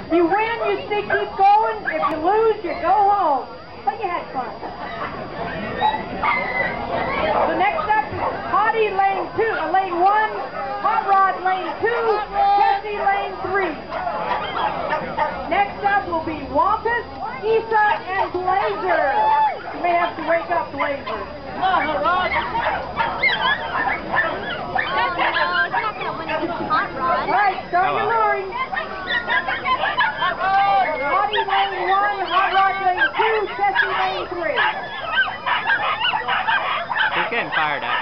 You win, you still keep going. If you lose, you go home. But you had fun. So next up is Hottie lane 1, Hot Rod lane 2, Jesse lane 3. Next up will be Wampus, Issa, and Blazer. You may have to wake up, Blazer. Alright, start your luring. Hottie lane 1, Hot Rod lane 2, Jesse lane 3. He's getting fired up.